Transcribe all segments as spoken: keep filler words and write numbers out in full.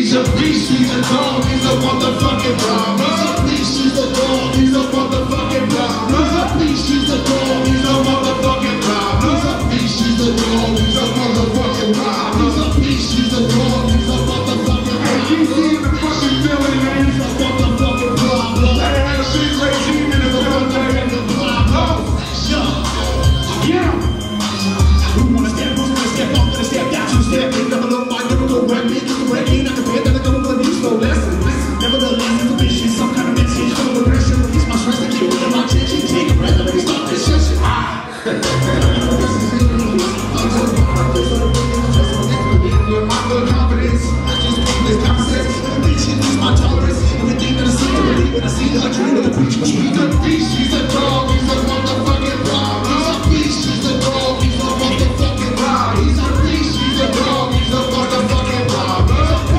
He's a beast, he's a dog, he's a motherfucking problem. He's a beast, he's a dog, he's a motherfucking problem. He's a beast, he's a dog, he's a motherfucking problem. He's a beast, he's a dog, he's a motherfucking problem. He's a beast, he's a dog, he's a motherfucking problem. Hey, G C in the fucking building, man. He's a motherfucking problem. That had a big regime in his motherfucking problem. Yeah. Who wanna step, who's gonna step up, gonna step down, two step, they never look my lyrical rap, me, you can break in, I can pay that I come with a new slow lesson. Nevertheless, it's a mission, some kind of message, some progression, release my stress to keep it in my attention, take a breath, let me start this session. Ah! With my full confidence, I just make this conversation, reaching is my tolerance, everything that I see, I believe when I see the dream of the preacher. He's a beast, he's a dog, he's a motherfucking problem. He's a beast, he's a dog, he's a motherfucking problem. He's a beast, he's a dog, he's a motherfucking problem.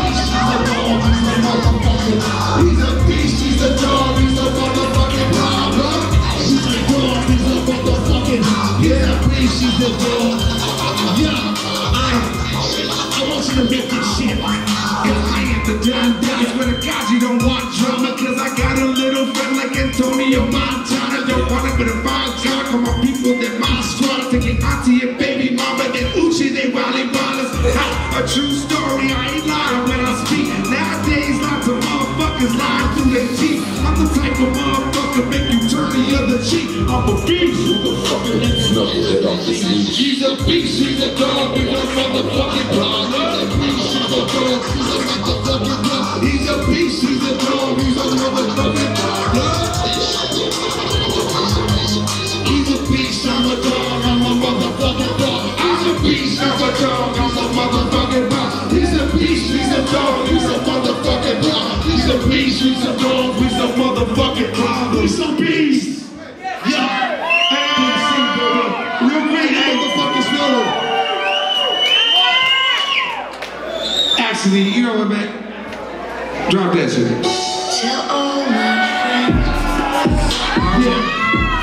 He's a beast, he's a dog, he's a motherfucking problem. He's a dog, he's a motherfucking problem. Yeah, beast, he's a dog. Yeah, I, I want you to make this shit. If I ain't the done, I swear to God you don't want drama, cause I got a little friend like Antonio Montana. Don't want it, but if I talk on my people, they're my squad. Taking auntie and baby mama, then Uchi, they rally ballers. A true story, I ain't lying when I speak. Nowadays, lots of motherfuckers lying through their teeth. I'm the type of motherfucker make you turn the other cheek. I'm a beast. Who the fuck is knucklehead off the street? He's a beast, he's a dog, he's a motherfucking dog. He's a beast, he's a dog, he's a motherfucking dog. He's a beast, he's a dog, he's a motherfucking dog. He's a beast, I'm a dog, I'm a motherfucking dog. I'm a beast, I'm a dog, I'm a motherfucking dog. He's a beast, he's a dog, he's a motherfucking dog. He's a beast, he's a dog, he's a motherfucking dog. He's a beast. Yeah. Hey, real great, motherfucking snow. Actually, you know what, man? Drop that shit. Tell all my friends. Yeah.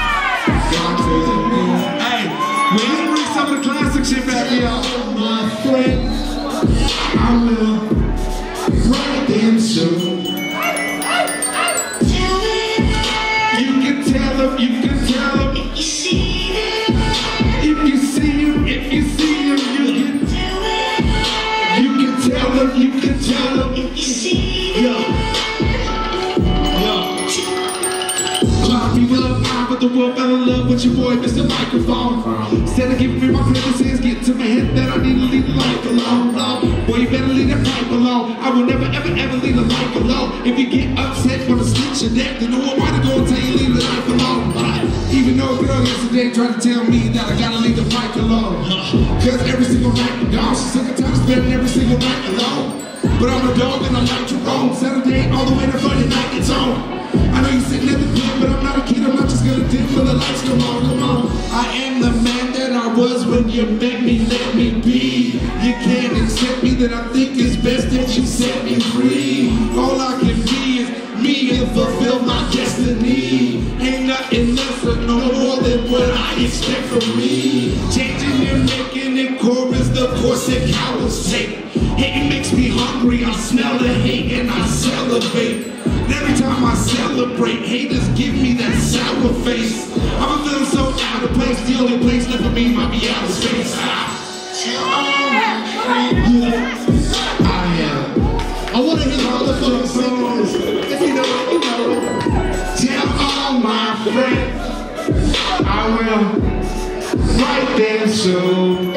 Hey, we didn't bring some of the classic shit back here. Tell my friends, I will write them soon. Tell them. You can tell them, you can tell them. If you see them. If you see them, if you see them, you can tell them. You can tell them, you can tell them. If you see them. But the world fell in love with your boy, Mister Microphone. Instead of giving me my privileges, get to my head that I need to leave the life alone. No, boy, you better leave that pipe alone. I will never, ever, ever leave the life alone. If you get upset when I snitch your neck, then who am I to go and tell you leave the life alone? Even though a girl yesterday tried to tell me that I gotta leave the mic alone. Cause every single night I'm gone, she's sick of time spending every single night alone. But I'm a dog and I like to roam. Saturday all the way to Friday night, it's on. I know you're sitting at the crib, but I'm not a kid, I'm not just gonna dip when the lights come on, come on. I am the man that I was when you met me, let me be. You can't accept me, that I think it's best that you set me free. All I can be is me and fulfill my destiny. Ain't nothing less or no more than what I expect from me. Changing and making it chorus, the course that cowards take. Hate makes me hungry, I smell the hate and I celebrate. Every time I celebrate, haters give me that sour face. I'm feeling so out of place, the only place left for me might be outer space. Ah. Tell all my friends. Yeah, I am. I wanna hear the motherfucking songs. If you know it, you know it. Tell all my friends, I will write them soon.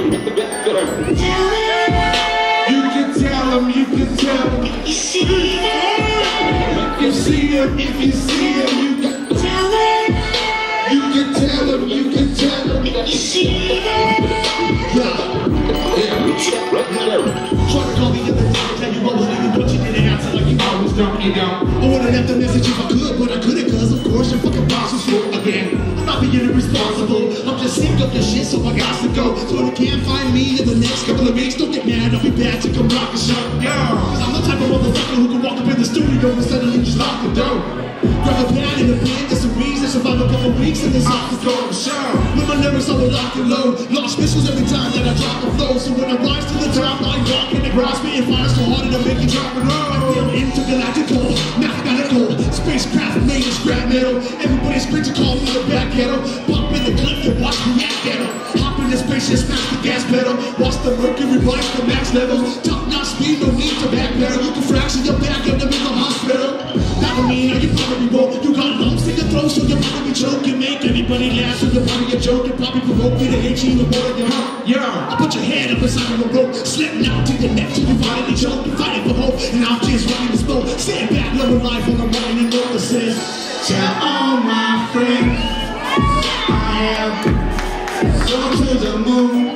Tell them. You can tell them, you can tell them. If you see them. If you see them, if you see them, you can tell them. You can tell them, you can tell them. If you see them. Yeah, yeah. Try to call me the other day, tell you what was leaving, but you didn't answer like you always don't, you know. I would've left a message if I could, but I couldn't, cause of course your fucking boss was full again. I'm not being irresponsible, I'm just sick of this shit, so I got to go. So you can't find me in the next couple of weeks, don't get mad, I'll be back to come rock the show. Yeah, cause I'm the type of motherfucker who can walk up in the studio and suddenly just lock the door. rubber pad in the pen, there's some reason. Survive a couple weeks in this office going show. With my lyrics all locked and low. Launch missiles every time that I drop a flow. So when I rise to the top, I walk in the grass, spitting fire so hard to make you drop and roll. I feel intergalactical, mathematical. Spacecraft made of scrap metal. Everybody's quick to call me the back ghetto. Bump in the clip to watch me act ghetto. Hop in the spaceship, smash the gas pedal. Watch the mercury rise to max levels. Top notch speed, no need to backpedal. You can fracture your back up to make a hospital. That don't mean you probably won't. You got lumps in your throat, so you'll probably choke. You make anybody laugh, so you'll probably get joke. You probably provoke me to hate you even more than you heart. Yeah, I put your head up inside of a rope, slipping out to your neck till you finally choke. You're fighting for hope, and I'm just running the smoke. Stand back, loving life on the running and roll. It says, tell all my friends I have gone to the moon.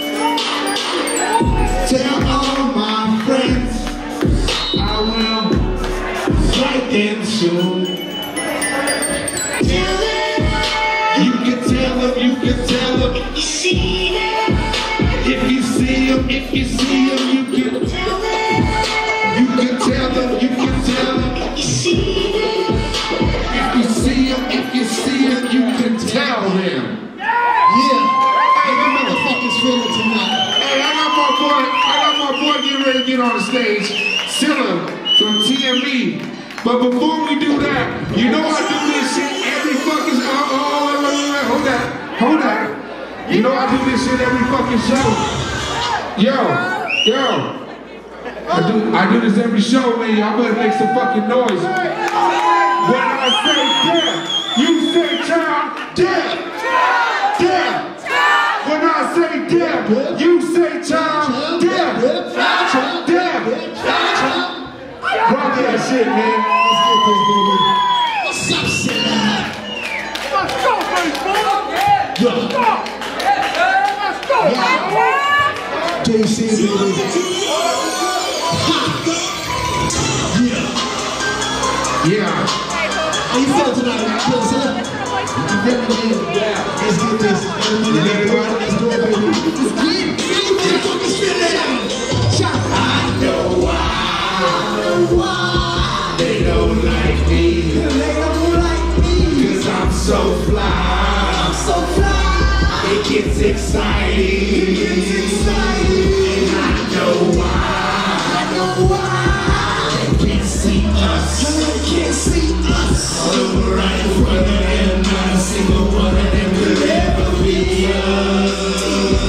Tell all my friends I will fly them soon. Tell them, You can tell them, you can tell them. you see them. If you see them, if you see them, you can. Tell them, You can tell them, you can tell them. you see them. If you see them, if you see them, you can tell them. Yeah, how you motherfuckers feeling tonight? Hey, I got my boy, I got my boy getting ready to get on the stage. Silla from T M E. But before we do that, you know I do this shit every fucking, oh, oh, wait, wait, wait, hold that, hold that. You know I do this shit every fucking show. Yo, yo. I do, I do this every show, man. Y'all better make some fucking noise. When I say death, you say child, death, death. When I say death, you say child, death, death. Rock that shit, man. Let's get this, baby. What's up, Silla? Let's go, baseball! Yo, Let's go, baseball! J C, baby. Ha! Yeah. Yeah. How you feel tonight, man? Feel Silla? You feel me, baby? Yeah. Let's get this. Everybody, everybody, let's do it, baby. Let's get it. How you motherfuckers feeling? Shot. I know why. Why They don't like me, they don't like me? cause I'm so fly. I'm so fly. It gets exciting. It gets exciting. And I know why. I know why. They can't see us. They can't see us. Look right in front of them. Not a single one of them will ever be us.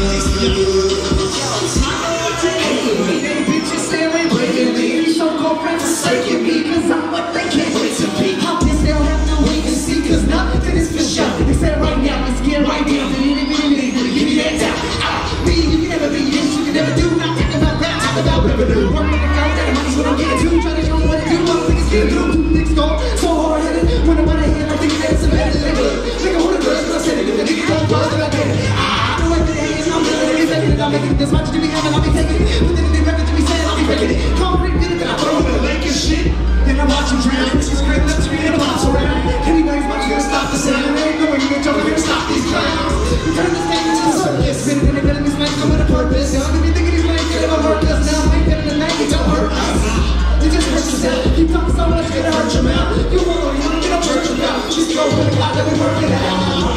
Hey, they bitches say we breaking me. So called friends forsaking me, cause I'm what they can't wait to be. How pissed they'll have to wait and see, cause nothing is for sure. They said right now, let's get right down to the minute, give me that down. Ah, me, you can never be this, you can never do. Not think about that, talk about revenue. Work with the crowd, that money's what I'm getting to. Try to show what to do, I'm niggas get through. Two niggas go so hard headed. When I'm out of here, I think that's a better than good. Nigga, who the girls, but I said it, the nigga don't buzz, and I get it. Ah, I know what it is, I'm living it, taking it, I'm making it. This much to be having, I'll be taking it. But then they record to be saying, I'll be breaking it. Concrete, get it, then I throw it in the lake and shit. Then I watch you drown, whiskey scream, let me in a box around. Anyways, but you gonna stop the sound. They ain't going, you ain't joking, gonna stop these clowns. We turn this game into a circus. Been in the middle of these mics, come with a purpose. Y'all give me thinking these mics, get them hurt us. Now I ain't better than that, you don't hurt us. You just hurt yourself. You talk so much, you're gonna hurt your mouth. You won't know, you don't get a church about. She's going with a cloud, let me work it out.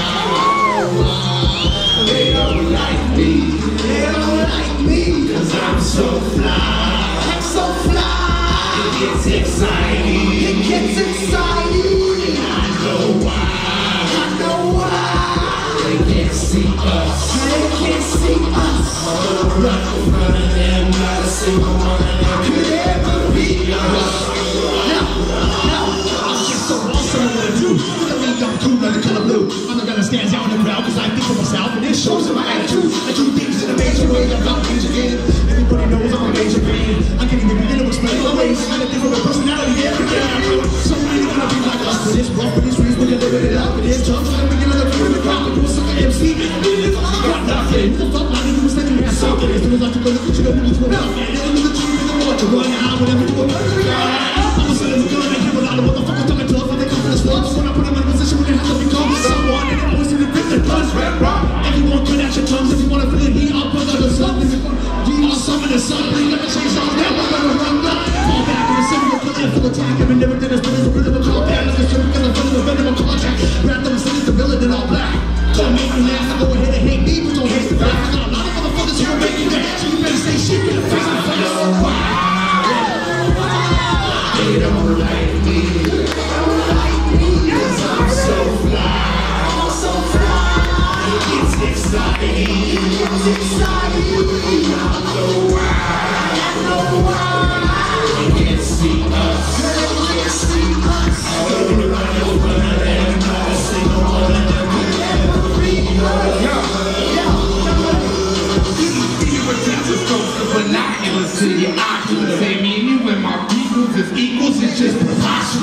They don't like me, They don't like me, cause I'm so fly. I'm so fly. It gets exciting. It gets exciting. I know why. I know why. They can't see us. They can't see us. Right in front of them, not a single one of them could ever be us. Now, now, I'm just so awesome at what I do. Look at me, I'm cool like the color blue. I'm not gonna stand out in the crowd cause I think for myself and it shows in my attitude. I do things in a major way, I'm not major game. Everybody knows I'm a major pain. I can't even begin to explain my ways. I got a different personality every day. So many wanna be like us, but it's rough, but it's reason we can live it up. It is tough, so I'm beginning to feel the crowd. Do a sucker M C, I got nothing. What the fuck, I didn't do is let me have something. As soon as I took a look at you, I'm really up. And then look at you, you know what to run out, whatever you want. I'm a son of a gun, I hear a lot of motherfuckers talking tough, and they come for the slugs. When I put them in a position where they have to become someone, and they always do the grip their guns, rap rock. Everyone cut out your tongues if you wanna feel the heat, I'll put out the sun. If you want to be on some of the sun, please let me change all that. We're gonna run up. Fall back in the city, you're putting full attack. I've been never done as good as a bit of a call back.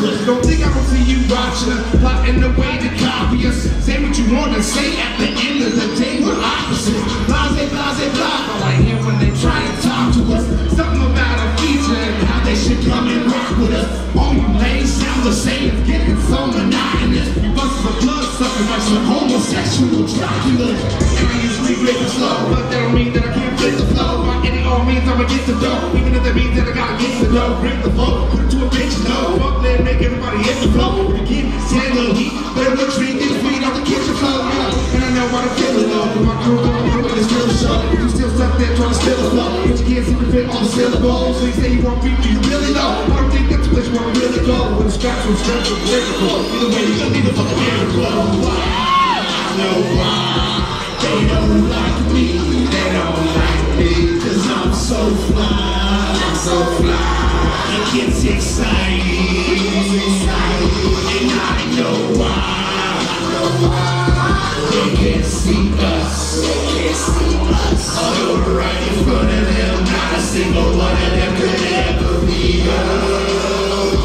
us. Don't think I don't see you watching us, plotting the way to copy us. Say what you want to say, at the end of the day we're opposites. Blase, blase, blah. I like hear when they try to talk to us. Something about a feature and how they should come and rock with us. All you lanes sound the same, it's getting so monotonous. You bust a blood sucker like some homosexual Dracula. And I usually break it slow, but that don't mean that I can't fit the flow. By any all means I'ma get the dough, even if that means that I gotta get the dough. Break the flow, put it to a bitch, no. Fuck that, make everybody hit the flow. If you can't stand the heat, better look straight in the feet off the kitchen floor. Yeah. And I know why I'm feeling though, but my crew don't know what it's still a show. You still stuck there trying to steal the flow, but you can't seem to fit all the syllables. So you say you want beat, do you really know? I don't think that's the place you wanna really go. When the straps from straps from lyrical, either way you gonna need a fucking miracle. I know why they don't like me, they don't like me, cause I'm so fly, I'm so fly. It gets exciting, and I know why, I know why. They can't see us, they can't see us. Although right in front of them, not a single one of them could ever be us.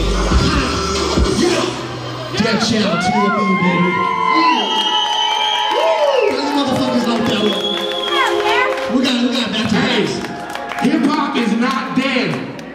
Death Channel, to the moon, baby. Those motherfuckers like that one. We got, we got back to base. Hip hop is not dead.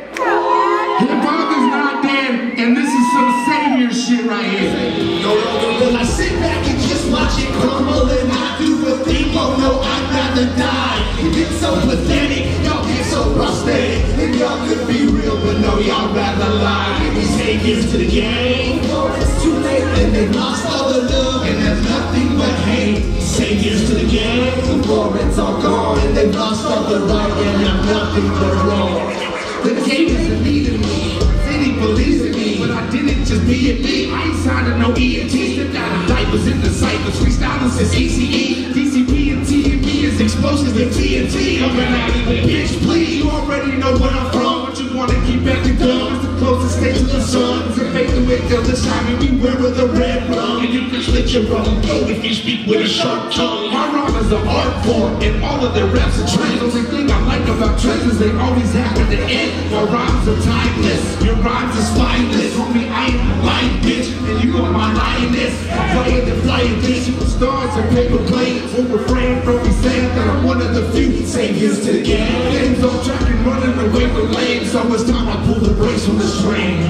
Hip hop is not dead, and this is some savior shit right here. No longer will I sit back and just watch it crumble and I do a thing. Oh no, I'd rather die. It's so pathetic, y'all get so prosthetic. And y'all could be real, but no, y'all rather lie. We saviors to the game. Oh, it's too late, and they've lost all the love, and there's nothing but hate. Saviors to the game. The war, it's all gone, and they've lost all the right, and I'm nothing but wrong. The game isn't leading me. City believes in me, but I didn't just be it me. I ain't signed to no E and T, stepped out of diapers in the cyphers. Freestylers is E C E, D C P and T and B is explosive and T N T. Coming out of the bitch, please. You already know where I'm from, but you wanna keep acting dumb. It's the closest state to the sun. It's a fake to it till the time and beware of the red rum. And you can slit your wrong throat if you speak with a sharp tongue. My rhyme is an art form, and all of their raps are trends. The only thing I like about trends is they always happen to end. My rhymes are timeless, your rhymes are spineless. Homie, I ain't a lying bitch, and you are my lioness. I'm playing the flying bitch, you stars and paper planes. Who refrain from me saying that I'm one of the few saviors to the game. Games on track and running away with lame, so it's time I pull the brakes from the train.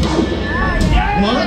What?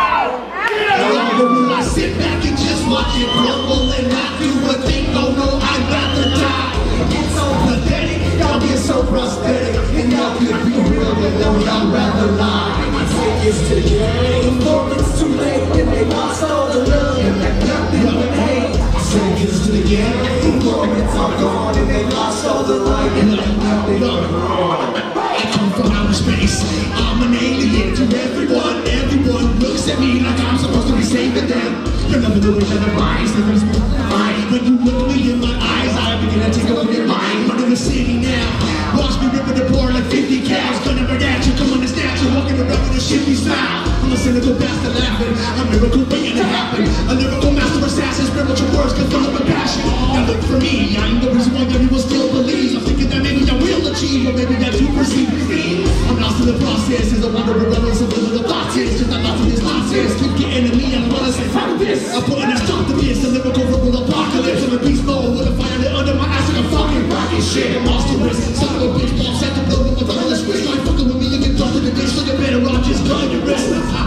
No longer will I sit back and just watch it crumble and not do a thing. Oh no, I'd rather die. It's so pathetic, y'all get so prosthetic, and y'all could be real, but no, y'all rather lie. My saviors to the game. Before it's too late, and they lost all the love, and there's nothing but hate. Saviors to the game. Before it's all gone, and they lost all the right, and there's nothing but wrong. I come from outer space, I'm an alien to everyone. Everyone looks at me like I'm supposed to be saving them. You're never the way that I rise, never is mine. When you look me in my eyes, I begin to take over your mind. I'm in the city now, watch me rip it apart like fifty cows. Gunning right at you, come on the statue, walking around with a shifty smile. I'm a cynical bastard laughing, a miracle waiting to happen. A lyrical master assassin, spiritual words can fill up with passion. Now look for me, I'm the reason why everyone still believes. I'm thinking that maybe I will achieve, or maybe that you perceive me. I'm lost in the process, as I wonder what others of the thoughts is. Just I'm lost in this nonsense, keep getting to me, and I wanna say fuck this. I'm putting a stop to this, a lyrical verbal apocalypse. I'm a beast mode with a fire lit under my ass like a fucking rocket shit. I'm monstrous, son of a bitch, bomb set to blow with my thumb on the switch. Like fucking with me, you get dumped in the ditch, so you better rock, just gun your wrist.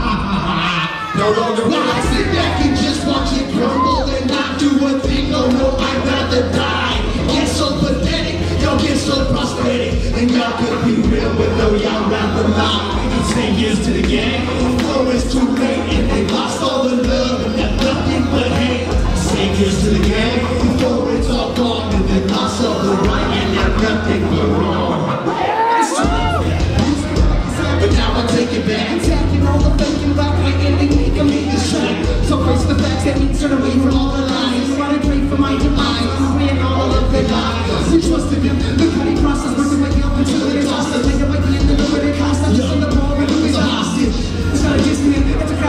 No longer will I sit back and just watch it crumble and not do a thing. Oh no, I'd rather die. Get so pathetic, y'all get so prosthetic, and y'all could be real, but no, y'all rather lie. Saviors to the game, before it's too late, and they lost all the love and left nothing but hate. Saviors to the game, before it's all gone, and they lost all the right and left nothing but wrong. It's too late, but now I take it back. Attacking all the faking rock, my ending, make a make this track. So face the facts that means turn away from all the lies. Run and pray for my demise, praying all of their lies. We trusted them, the cutting process, working my help until they lost us. Make it like the end of the way they cost us. Just on the ball, and who is a hostage? It's not a distant, it's a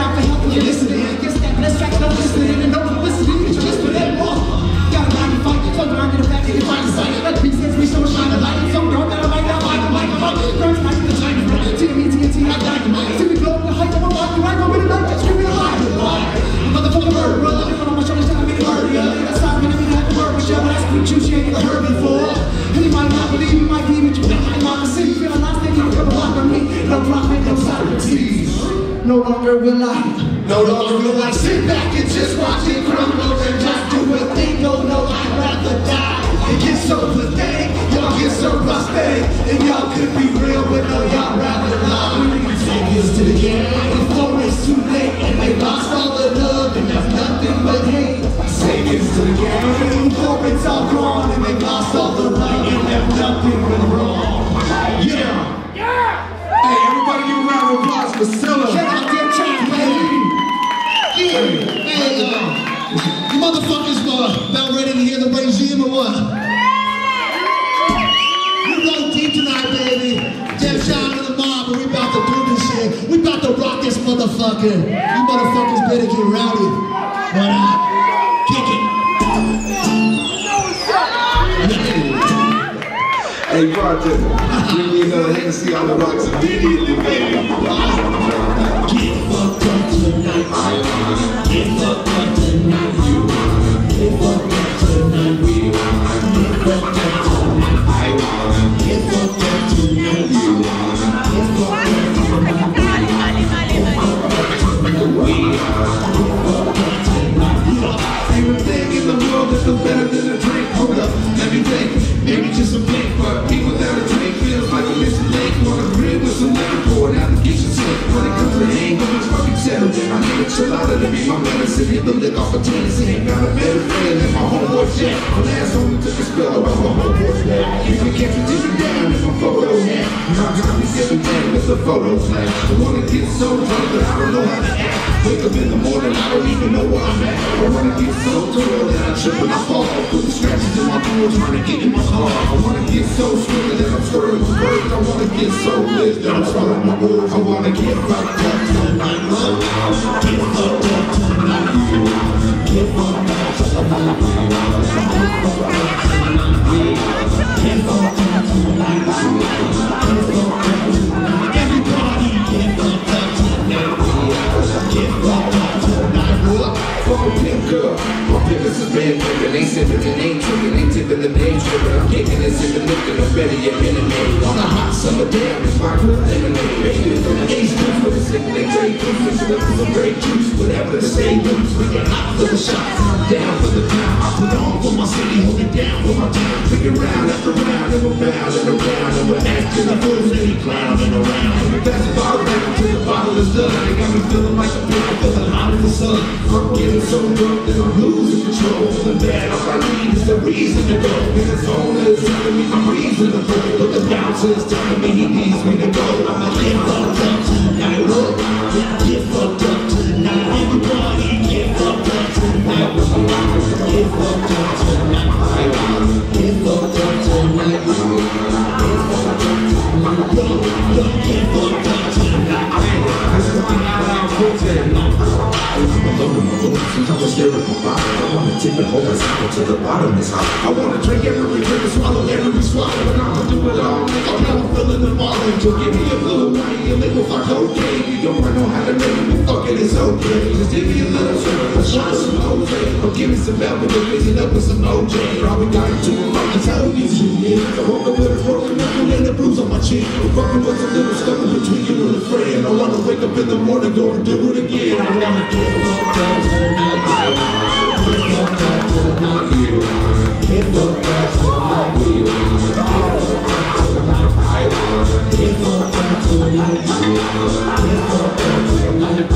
no rhyming, no Socrates. No longer will I, no longer will I sit back and just watch it crumble and just do a thing. No, no, I'd rather die. It gets so pathetic, y'all get so prosthetic, and y'all could be real, but no, y'all rather lie. Saviors to the game, before it's too late, and they lost all the love and left nothing but hate. Saviors to the game, before it's all gone, and they lost all the light and left nothing but wrong. Yeah. Hey, everybody give a round of applause for Scylla. Shout out to Track, baby. Yeah. Hey, uh, you motherfuckers uh, about ready to hear the regime or what? We roll deep tonight, baby. Jeff Shine and the mob, but we about to do this shit. We about to rock this motherfucker. You motherfuckers better get rowdy. But uh, kick it. Hey, bartender, bring me another Hennessy on the rocks immediately, baby. Get fucked up tonight. Get fucked up tonight. You wanna get fucked up tonight. We wanna get fucked up tonight. I wanna get fucked up tonight. You wanna get fucked up tonight. We wanna get fucked up tonight. Favorite thing in the world that feels better than a drink. Hold up, let me think. Maybe just a blink, but me without a drink feels like a missing link. Wanna grid with some liquor poured out the kitchen sink. When it comes to hang, I'm just fucking settled. I need a chill out to be my medicine. Hit the lick off a Tennessee. Ain't got a better friend than my homeboy Jack. My last homie took a spell around my homeboy's back. You can catch me dipping down in my photo hat. My time is dipping down with the photo flash. I wanna get so drunk that I don't know how to act. Wake up in the morning, I don't even know where I'm at. I wanna get so thrilled that I trip and I fall. Put the scratches in my door, trying to get in my car. I wanna get so swimming that I'm stirring my words. I wanna get so lit that I'm swallowing my words. I wanna get fucked up tonight. Get fucked up tonight. Get fucked up tonight. Get fucked up tonight. Everybody get fucked up tonight. Get fucked up tonight. Fuck a pimp girl. My pimp is a bad pimpin'. Ain't sippin' and ain't trippin'. Ain't tippin' and ain't trippin'. I'm kickin' and sippin', liftin'. I'm better yet minute. On a hot summer day, I'm in my club lemonade. Baby, from the Ace Juice with a sick they trade juice. Mixin' up with some grape juice. Whatever the same juice. We get hot for the shots. Down for the pound. I put on for my city. Hold it down for my town. Pick it round after round. And we're bound and around. And we're acting a fool. And we clowning around. And we pass the bottle back until the bottle is done. They got me feeling like a pimp. Feeling hot in the sun. I'm getting so drunk that I'm losing control. Feeling bad. All I need is a reason to go. And his owner is telling me I'm reasonable. But the bouncer is telling me he needs me to go. I'ma get fucked up tonight. Look, get fucked up tonight. Everybody get fucked up tonight. Get fucked up tonight. Get fucked up tonight. Get fucked up tonight. Get fucked up tonight. This is my out-out protest. I'm alone in my room, sometimes I stare at my body. I wanna tip it horizontal to the bottom is hot. I wanna drink every drink and swallow every swallow. And I'ma do it all, nigga. Now I'm feeling the falling. So give me a blue wine, a little fuck cocaine. You don't know how to make me fuck it, it's okay. Just give me a little sugar, a shot of some Jose. Or give me some Velvet, or mix it up with some O J. Probably got into a fight, that's how it is you is. I woke up with a broken knuckle and a bruise on my cheek. Fucking with a little stuff in between you and a friend. I wanna wake up in the morning, go and do it again. I wanna get fucked up tonight. Get fucked up tonight. Get fucked up tonight. Get fucked up tonight. Get fucked up tonight.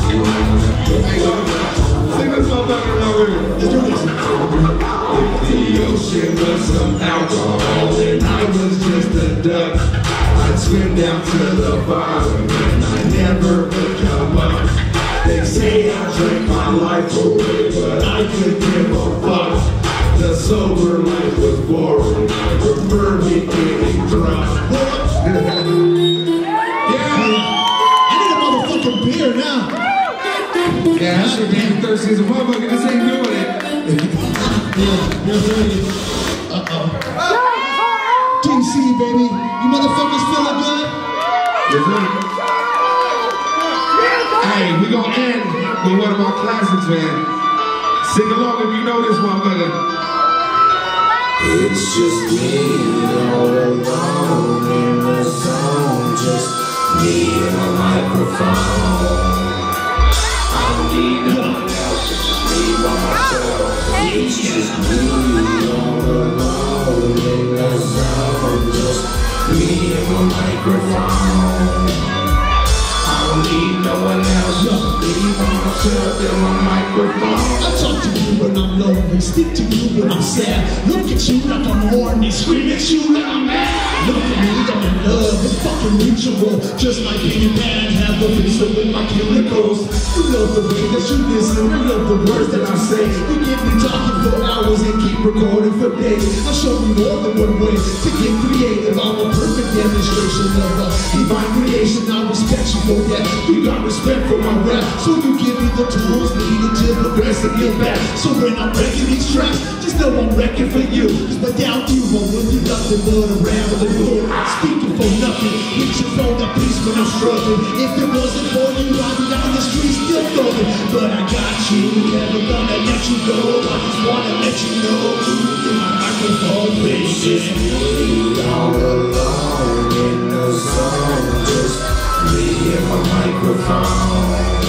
Sing this motherfucker now with me. Let's do this. If the ocean was some alcohol and I was just a duck, I'd swim down to the bottom and I never would come up. They say I drank my life away, but I could give a fuck. The sober life was boring. I prefer me getting drunk. Yeah, I need a motherfucking beer now. yeah, that shit getting thirsty as a motherfucker. This ain't doing it. Yeah, you're ready. Uh-oh. D C, baby. You motherfuckers feeling good? Yes, sir. Hey, we gonna end with one of our classics, man. Sing along if you know this motherfucker. It's just me all alone in the zone, just me and my microphone. I don't need no one else, it's just me by myself. It's just me all alone in the zone. Just me and my microphone. I don't need no one else, just me by myself and my microphone. I talk to you when I'm lonely, speak to you when I'm sad. Look at you like I'm horny, scream at you like I'm mad. Look at me, I'm in love, it's fucking mutual. Just like being bad, have a visa with my chemicals. You love the way that you listen, I love the words that I say. You get me talking for hours and keep recording for days. I'll show you more than one way to get creative. I'm a perfect demonstration of a divine creation. I respect you for that, you got respect for my rap. So you give me the tools needed to progress and get back. So when I'm wrecking these tracks, just know I'm wrecking for you. Cause without you, I wouldn't be nothing but a rambling fool. Speaking for nothing, reaching for the peace when I'm struggling. If it wasn't for you, I'd be down the street still going. But I got you, never gonna let you go. I just wanna let you know, in my microphone, bitch, it's me all alone in the zone. Just me and my microphone.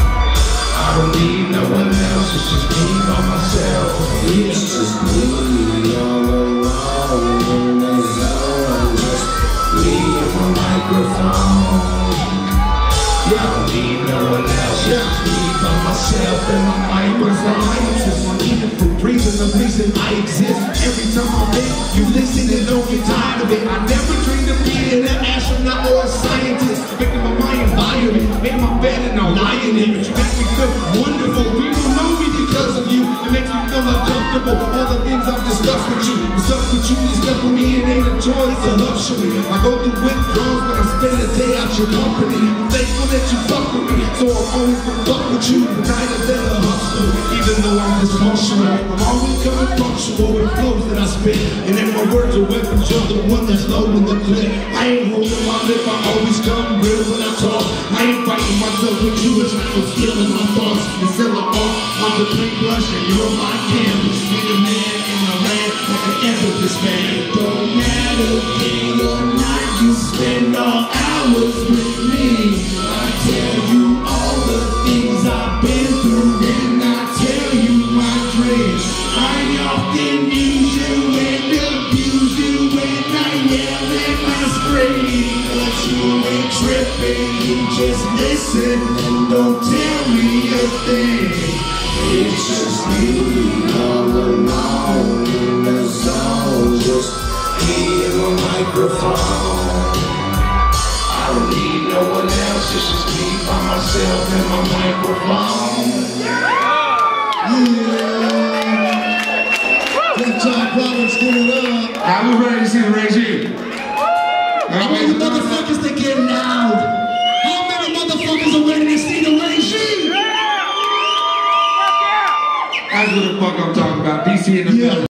I don't need no one else, it's just me by myself. It's just me all alone in the zone. Just me and my microphone. Yeah, I don't need no one else, it's just me by myself and my microphone. I'm even for breathing, the reason I exist. Every time I'm in, you listen and don't get tired of it. I never dreamed of being an astronaut or a scientist. Making my mind environment, make my bed and I'm lying in it. You make me feel wonderful. People know me because of you. It makes me feel uncomfortable. All the things I've discussed with you. What's up with you is stuff with me, it ain't a choice, it's a luxury. I go through withdrawals, but I spend a day out your company. I'm thankful that you fuck with me, so I'm always gonna fuck with you. The night is better hustle, even though I'm dysfunctional. I'm always coming punctual with flows that I spit. And if my words are weapons, you're the one that's low in the clip. I ain't holding my lip, I always come real when I talk. I ain't fighting myself with you, it's like I'm stealing my thoughts. Instead of all, I'm the paintbrush and you're my canvas. Be the man in the land like an emphasis man. Don't matter day or night, you spend all hours with me. I tell you all the things I've been through, and I tell you my dreams. I often use you and abuse you when I yell and I scream. But you ain't tripping, you just listen and don't tell me a thing. It's just me all alone in the zone. Just me and my microphone. I don't need no one else, it's just me by myself and my microphone. Yeah. Good job, Providence, give it up. Now we're ready to see the regime. How many motherfuckers that get loud? How many motherfuckers are ready to see the regime? That's what the fuck I'm talking about. D C in the Yeah.